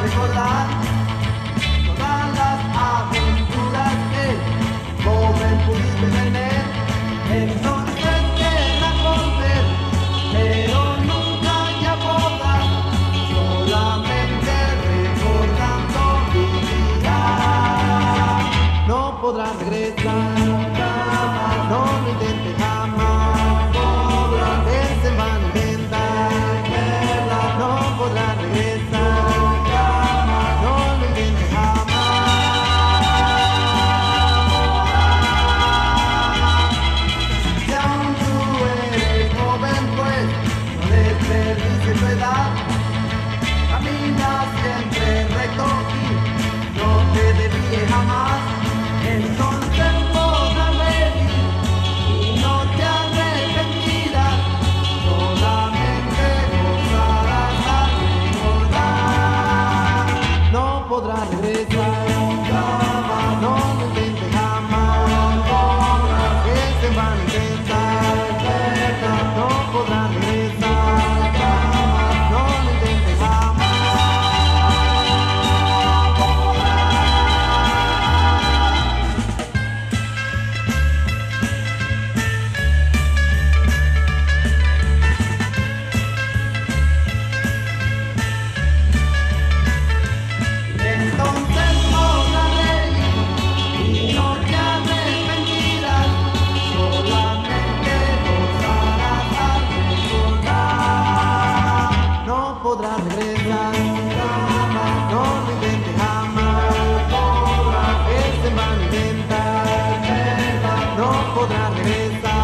recordar todas las aventuras que joven pudiste tener. Entonces queda volver, pero nunca ya podrás, solamente recordando vivirás. No podrás regresar jamás, no lo intentes jamás, podrás verse en vano intentar, ¿verdad? No podrás regresar jamás, no lo intentes jamás. Si aún tú eres joven, pues no desperdicies tu edad, camina siempre recto y no te desvíes jamás. Entonces podrás reír y no te arrepentirás, solamente gozarás al recordar. No podrás regresar jamás, no lo intentes jamás, podrás que se van a intentar, ¿verdad? No podrás regresar jamás, no lo intentes jamás. Entonces podrás reír y no te arrepentirás, solamente gozarás al recordar. No podrás regresar jamás, no lo intentes jamás, podrás que se van a intentar, ¿verdad? No podrás regresar